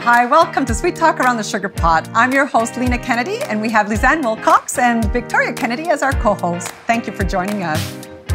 Hi, welcome to Sweet Talk Around the Sugar Pot. I'm your host, Lena Kennedy, and we have Lizanne Wilcox and Victoria Kennedy as our co-hosts. Thank you for joining us.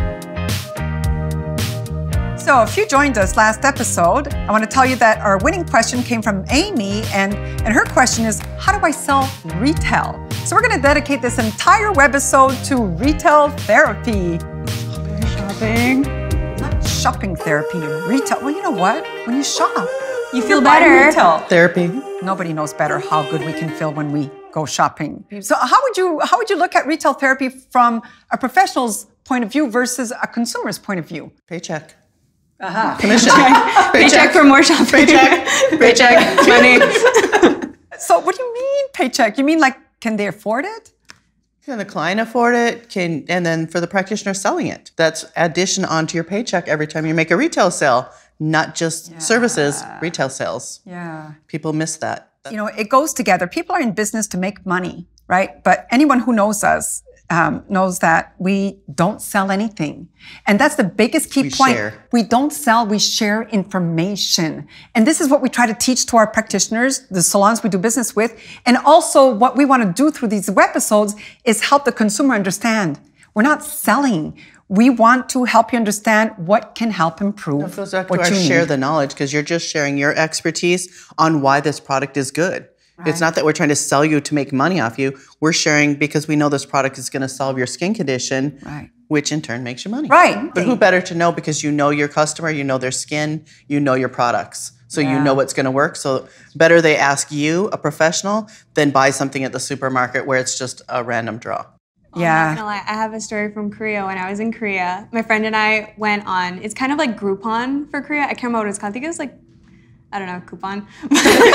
So if you joined us last episode, I want to tell you that our winning question came from Amie, and her question is, how do I sell retail? So we're going to dedicate this entire webisode to retail therapy. Shopping. Not shopping therapy, retail. Well, you know what? When you shop, you feel better. Retail Therapy. Nobody knows better how good we can feel when we go shopping. So how would you look at retail therapy from a professional's point of view versus a consumer's point of view? Paycheck. Commission. Paycheck for more shopping. Paycheck. Money. So what do you mean paycheck? You mean like, can they afford it? Can the client afford it? And then for the practitioner selling it. That's addition onto your paycheck every time you make a retail sale, not just services, retail sales. Yeah. People miss that. You know, it goes together. People are in business to make money, right? But anyone who knows us knows that we don't sell anything. And that's the biggest key point. Share. We don't sell, we share information. And this is what we try to teach to our practitioners, the salons we do business with. And also what we want to do through these webisodes is help the consumer understand. We're not selling. We want to help you understand what can help improve It goes back what to our you share need. the knowledge, because you're just sharing your expertise on why this product is good. Right. It's not that we're trying to sell you to make money off you. We're sharing because we know this product is going to solve your skin condition, which in turn makes you money. Right. But who better to know, because you know your customer, you know their skin, you know your products. So you know what's going to work. So better they ask you, a professional, than buy something at the supermarket where it's just a random draw. Yeah. I'm not gonna lie, I have a story from Korea. When I was in Korea, my friend and I went on, it's kind of like Groupon for Korea. I can't remember what it's called. I think it was like, I don't know, coupon. It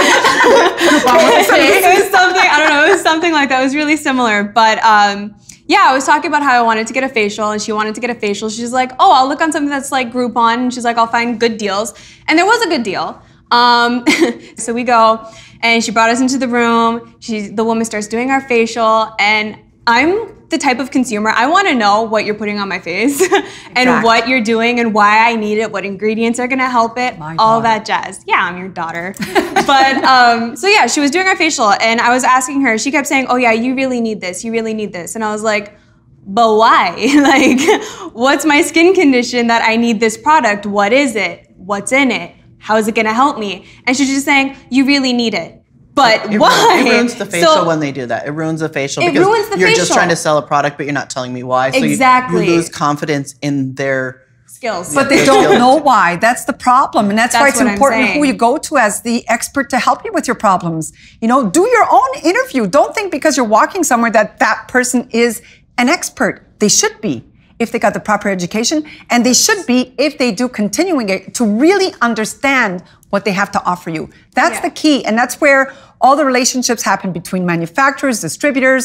was something, I don't know, it was something like that. It was really similar. But yeah, I was talking about how I wanted to get a facial and she wanted to get a facial. She's like, oh, I'll look on something that's like Groupon. And she's like, I'll find good deals. And there was a good deal. So we go and she brought us into the room. The woman starts doing our facial, and I'm the type of consumer, I want to know what you're putting on my face and what you're doing and why I need it, what ingredients are going to help it, all that jazz. Yeah, I'm your daughter. But so yeah, she was doing our facial and I was asking her, she kept saying, oh yeah, you really need this, you really need this. And I was like, but why? Like, what's my skin condition that I need this product? What is it? What's in it? How is it going to help me? And she's just saying, you really need it. But why? It ruins the facial when they do that. It ruins the facial because you're just trying to sell a product, but you're not telling me why. So you lose confidence in their skills. But they don't know why. That's the problem. And that's why it's important who you go to as the expert to help you with your problems. You know, do your own interview. Don't think because you're walking somewhere that that person is an expert. They should be, if they got the proper education, and they should be if they do continuing it to really understand what they have to offer you. That's the key, and that's where all the relationships happen between manufacturers, distributors,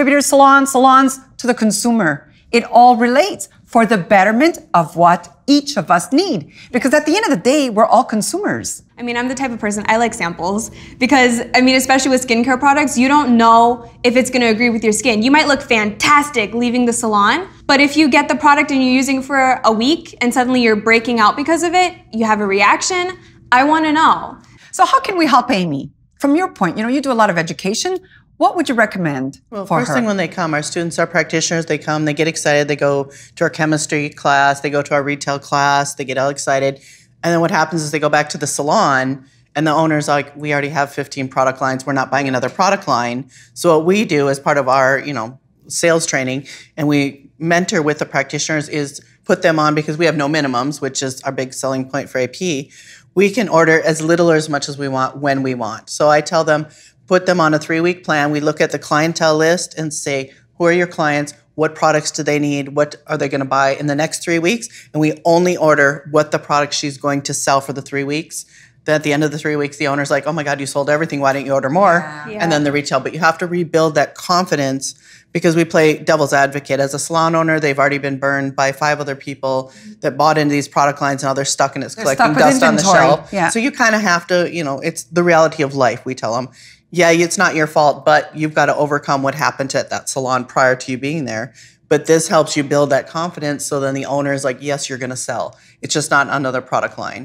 salons, to the consumer. It all relates for the betterment of what each of us need. Because at the end of the day, we're all consumers. I mean, I'm the type of person, I like samples because, I mean, especially with skincare products, you don't know if it's gonna agree with your skin. You might look fantastic leaving the salon, but if you get the product and you're using it for a week and suddenly you're breaking out because of it, you have a reaction, I wanna know. So how can we help Amie? From your point, you know, you do a lot of education. What would you recommend for her? First thing when they come, our students are practitioners, they come, they get excited, they go to our chemistry class, they go to our retail class, they get all excited. And then what happens is they go back to the salon and the owner's like, we already have 15 product lines, we're not buying another product line. So what we do as part of our, sales training, and we mentor with the practitioners, is put them on, because we have no minimums, which is our big selling point for AP. We can order as little or as much as we want when we want. So I tell them, put them on a 3-week plan. We look at the clientele list and say, who are your clients? What products do they need? What are they going to buy in the next 3 weeks? And we only order what the product she's going to sell for the 3 weeks. Then at the end of the 3 weeks, the owner's like, oh my God, you sold everything. Why didn't you order more? And then the retail. But you have to rebuild that confidence, because we play devil's advocate. As a salon owner, they've already been burned by 5 other people that bought into these product lines, and now they're stuck and it's collecting dust on the shelf. So you kind of have to, it's the reality of life, we tell them. Yeah, it's not your fault, but you've got to overcome what happened at that salon prior to you being there. But this helps you build that confidence, so then the owner is like, yes, you're going to sell. It's just not another product line.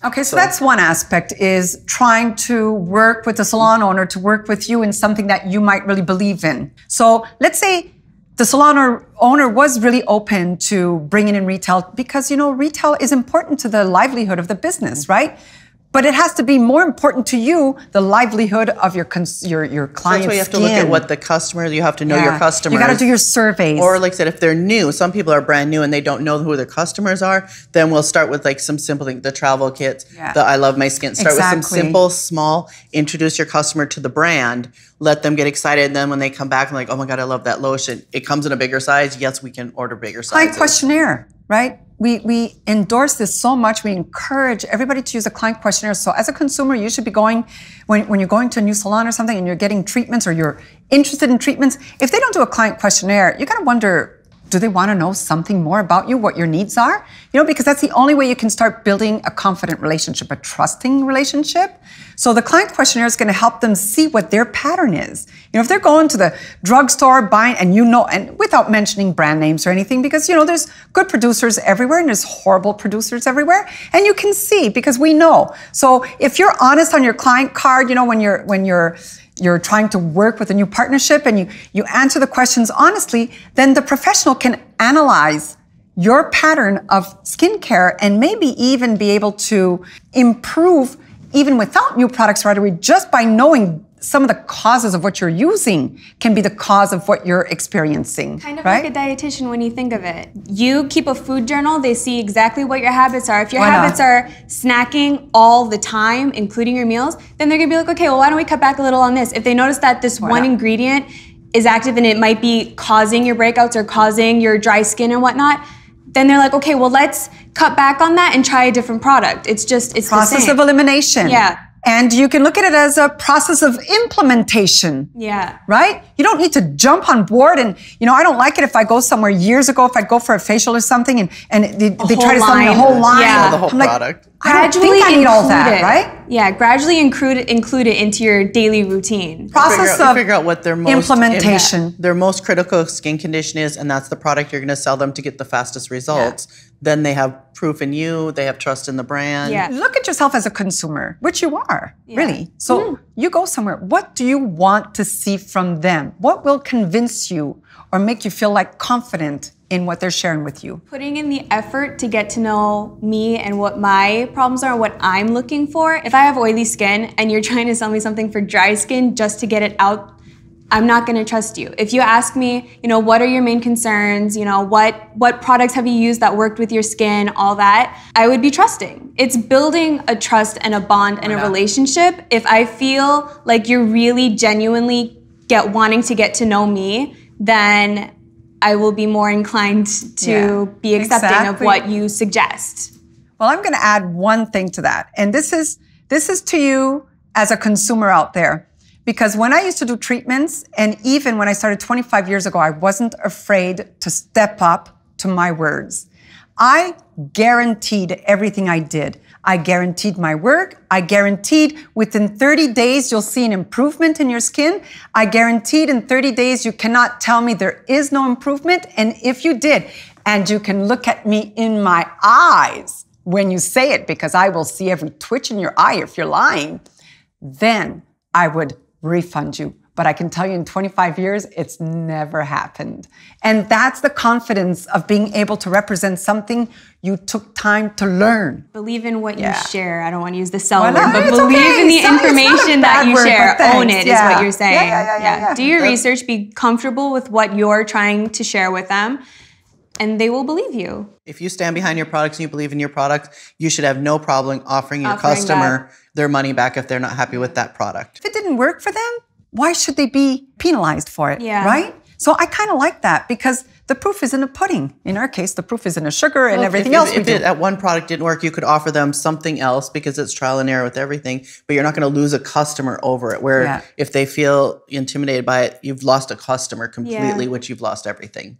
Okay, so that's one aspect, is trying to work with the salon owner to work with you in something that you might really believe in. So let's say the salon owner was really open to bringing in retail because, you know, retail is important to the livelihood of the business, right? But it has to be more important to you, the livelihood of your client's So that's why you have to look at what the customer, you have to know your customers. You got to do your surveys. Or like I said, if they're new, some people are brand new and they don't know who their customers are, then we'll start with like some simple things, the travel kits, the I Love My Skin. Start with some simple, small, introduce your customer to the brand, let them get excited. And then when they come back and like, oh my God, I love that lotion. It comes in a bigger size. Yes, we can order bigger sizes. Client questionnaire, right? We endorse this so much. We encourage everybody to use a client questionnaire. So as a consumer, you should be going, when you're going to a new salon or something and you're getting treatments or you're interested in treatments, if they don't do a client questionnaire, you got to wonder, do they want to know something more about you, what your needs are? You know, because that's the only way you can start building a confident relationship, a trusting relationship. So the client questionnaire is going to help them see what their pattern is. You know, if they're going to the drugstore buying, and you know, and without mentioning brand names or anything, because, you know, there's good producers everywhere and there's horrible producers everywhere. And you can see, because we know. So if you're honest on your client card, you know, when you're trying to work with a new partnership and you answer the questions honestly, then the professional can analyze your pattern of skincare and maybe even be able to improve even without new products right away, just by knowing some of the causes of what you're using can be the cause of what you're experiencing. Kind of like a dietitian when you think of it. You keep a food journal, they see exactly what your habits are. If your habits are snacking all the time, including your meals, then they're gonna be like, okay, well, why don't we cut back a little on this? If they notice that this one ingredient is active and it might be causing your breakouts or causing your dry skin and whatnot, then they're like, okay, well, let's cut back on that and try a different product. It's process of elimination. Yeah. And you can look at it as a process of implementation. Yeah. Right? You don't need to jump on board. And, you know, I don't like it if I go somewhere years ago, if I'd go for a facial or something and they try to sell me a whole line. Yeah. The whole product. I don't think I need all that, right? Yeah, gradually include it into your daily routine. Process of figure out what their most implementation. Their most critical skin condition is, and that's the product you're going to sell them to get the fastest results. Yeah. Then they have proof in you, they have trust in the brand. Yeah. Look at yourself as a consumer, which you are, really. So you go somewhere, what do you want to see from them? What will convince you or make you feel like confident in what they're sharing with you? Putting in the effort to get to know me and what my problems are, what I'm looking for. If I have oily skin and you're trying to sell me something for dry skin just to get it out, I'm not gonna trust you. If you ask me, you know, what are your main concerns, you know, what products have you used that worked with your skin, all that, I would be trusting. It's building a trust and a bond and a relationship. If I feel like you're really genuinely wanting to get to know me, then I will be more inclined to be accepting of what you suggest. Well, I'm going to add one thing to that. And this is to you as a consumer out there. Because when I used to do treatments, and even when I started 25 years ago, I wasn't afraid to step up to my words. I guaranteed everything I did. I guaranteed my work. I guaranteed within 30 days you'll see an improvement in your skin. I guaranteed in 30 days you cannot tell me there is no improvement. And if you did, and you can look at me in my eyes when you say it, because I will see every twitch in your eye if you're lying, then I would refund you. But I can tell you in 25 years, it's never happened. And that's the confidence of being able to represent something you took time to learn. Believe in what you share. I don't want to use the sell word, but believe in the information that you share. Own it is what you're saying. Do your research, be comfortable with what you're trying to share with them, and they will believe you. If you stand behind your products and you believe in your product, you should have no problem offering your customer their money back if they're not happy with that product. If it didn't work for them, why should they be penalized for it, right? So I kind of like that, because the proof is in the pudding. In our case, the proof is in the sugar and everything else we do. If at one product didn't work, you could offer them something else, because it's trial and error with everything, but you're not going to lose a customer over it, where if they feel intimidated by it, you've lost a customer completely, which you've lost everything.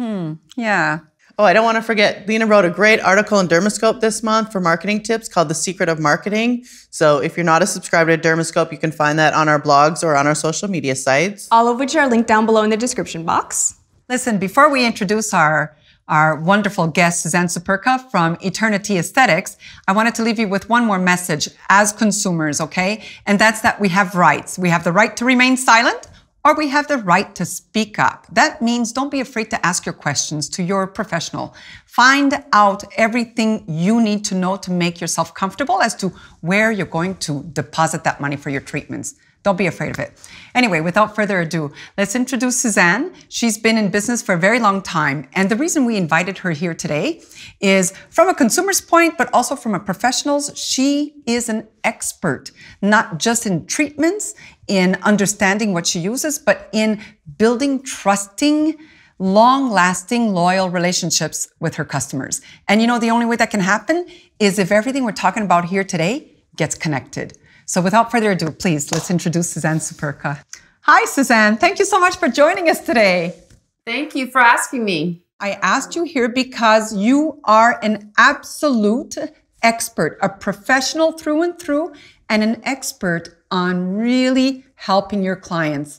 Yeah. Oh, I don't want to forget, Lena wrote a great article in Dermoscope this month for marketing tips called The Secret of Marketing. So if you're not a subscriber to Dermoscope, you can find that on our blogs or on our social media sites. All of which are linked down below in the description box. Listen, before we introduce our our wonderful guest, Suzanne Superka from Eternity Aesthetics, I wanted to leave you with one more message as consumers, okay? And that's that we have rights. We have the right to remain silent, or we have the right to speak up. That means don't be afraid to ask your questions to your professional. Find out everything you need to know to make yourself comfortable as to where you're going to deposit that money for your treatments. Don't be afraid of it. Anyway, without further ado, let's introduce Suzanne. She's been in business for a very long time. And the reason we invited her here today is from a consumer's point, but also from a professional's. She is an expert, not just in treatments, in understanding what she uses, but in building trusting, long-lasting, loyal relationships with her customers. And you know, the only way that can happen is if everything we're talking about here today gets connected. So without further ado, please, let's introduce Suzanne Superka. Hi, Suzanne. Thank you so much for joining us today. Thank you for asking me. I asked you here because you are an absolute expert, a professional through and through, and an expert on really helping your clients.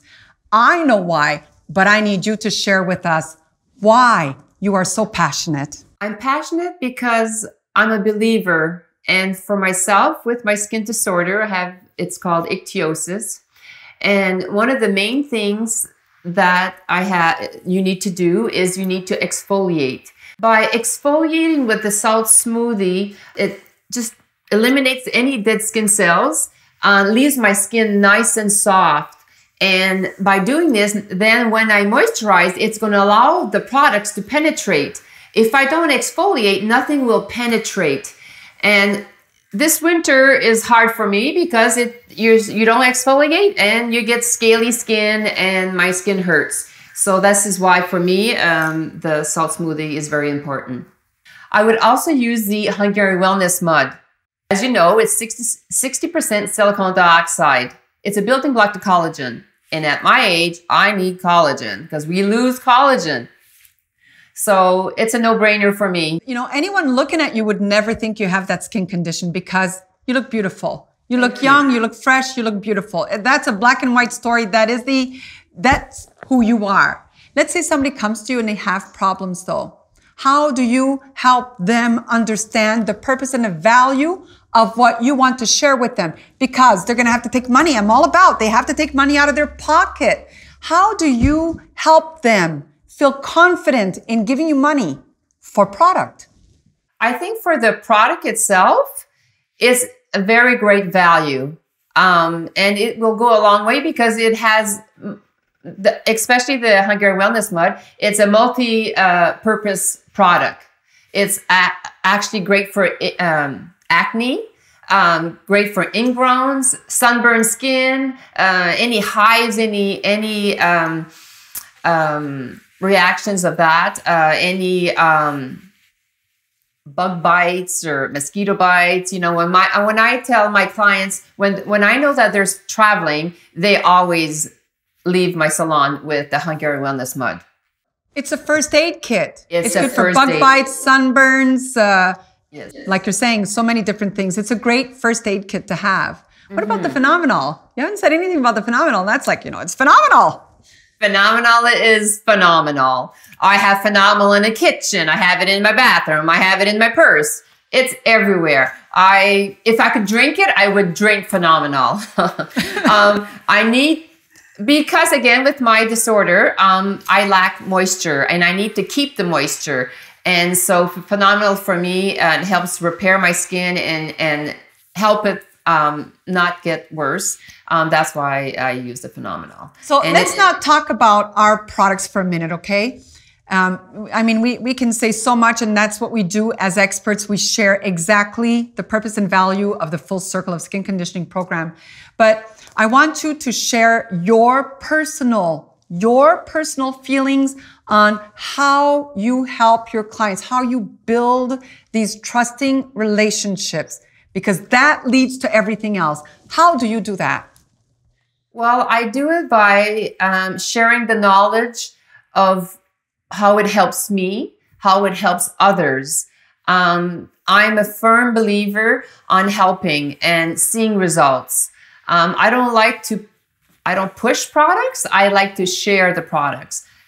I know why, but I need you to share with us why you are so passionate. I'm passionate because I'm a believer. And for myself, with my skin disorder, it's called ichthyosis. And one of the main things that you need to do is you need to exfoliate. By exfoliating with the salt smoothie, it just eliminates any dead skin cells, leaves my skin nice and soft. And by doing this, then when I moisturize, it's going to allow the products to penetrate. If I don't exfoliate, nothing will penetrate. And this winter is hard for me because you don't exfoliate and you get scaly skin and my skin hurts. So this is why for me, the salt smoothie is very important. I would also use the Hungarian Wellness Mud. As you know, it's 60% silicone dioxide. It's a building block to collagen. And at my age, I need collagen because we lose collagen. So it's a no-brainer for me. You know, anyone looking at you would never think you have that skin condition because you look beautiful. You look young, you look fresh, you look beautiful. That's a black and white story. That's who you are. Let's say somebody comes to you and they have problems though. How do you help them understand the purpose and the value of what you want to share with them? Because they're going to have to take money. I'm all about, they have to take money out of their pocket. How do you help them feel confident in giving you money for product? I think for the product itself, it's a very great value. And it will go a long way because it has, especially the Hungarian Wellness Mud, it's a multi-purpose product. It's actually great for acne, great for ingrowns, sunburned skin, any hives, any reactions of that, any bug bites or mosquito bites. You know, when I tell my clients, when I know that there's traveling, they always leave my salon with the Hungarian Wellness Mud. It's a first aid kit. It's good for bug bites, sunburns, yes. Like you're saying, so many different things. It's a great first aid kit to have. What about the phenomenal? You haven't said anything about the phenomenal. That's like, you know, it's phenomenal. Phenomenal is phenomenal. I have phenomenal in the kitchen. I have it in my bathroom. I have it in my purse. It's everywhere. If I could drink it, I would drink phenomenal. Because again, with my disorder, I lack moisture and I need to keep the moisture. And so phenomenal for me, it helps repair my skin and help it not get worse. That's why I use the phenomenal. So let's not talk about our products for a minute, okay? I mean, we can say so much, and that's what we do as experts. We share exactly the purpose and value of the Full Circle of Skin Conditioning program. But I want you to share your personal feelings on how you help your clients, how you build these trusting relationships, because that leads to everything else. How do you do that? Well, I do it by sharing the knowledge of how it helps me, how it helps others. I'm a firm believer on helping and seeing results. I don't push products. I like to share the products.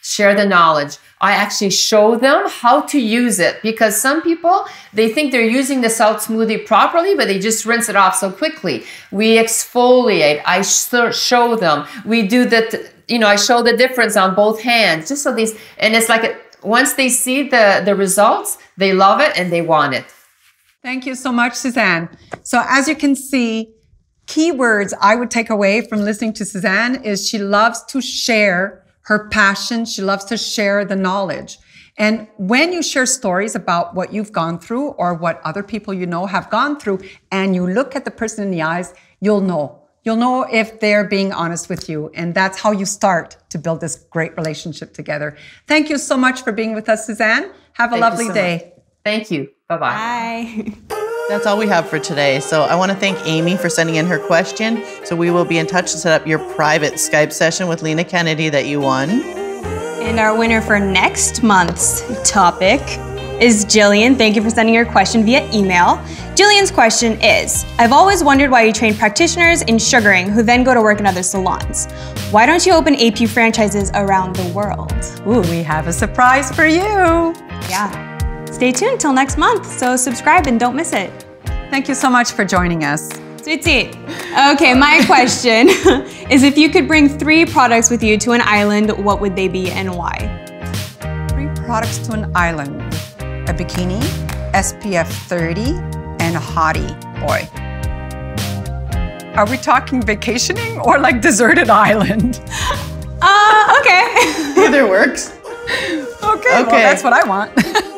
share the knowledge. I actually show them how to use it, because some people, they think they're using the salt smoothie properly, but they just rinse it off so quickly. We exfoliate. I show them. We do that, you know, I show the difference on both hands, just so these, and it's like, once they see the results, they love it and they want it. Thank you so much, Suzanne. So as you can see, keywords I would take away from listening to Suzanne is she loves to share her passion. She loves to share the knowledge. And when you share stories about what you've gone through or what other people you know have gone through, and you look at the person in the eyes, you'll know. You'll know if they're being honest with you. And that's how you start to build this great relationship together. Thank you so much for being with us, Suzanne. Have a lovely day. Thank you. Bye-bye. Bye. That's all we have for today. So I want to thank Amie for sending in her question. So we will be in touch to set up your private Skype session with Lena Kennedy that you won. And our winner for next month's topic is Jillian. Thank you for sending your question via email. Jillian's question is, I've always wondered why you train practitioners in sugaring who then go to work in other salons. Why don't you open AP franchises around the world? Ooh, we have a surprise for you. Yeah. Stay tuned till next month, so subscribe and don't miss it. Thank you so much for joining us. Sweet. Okay, my question is, if you could bring 3 products with you to an island, what would they be and why? 3 products to an island. A bikini, SPF 30, and a hottie boy. Are we talking vacationing or like deserted island? Okay. Either works. Okay, well, that's what I want.